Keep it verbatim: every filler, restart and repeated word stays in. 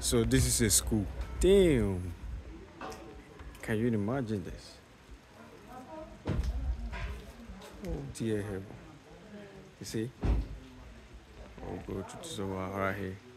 So this is a school. Damn. Can you imagine this? Oh dear heaven. You see? Oh, go to so right here.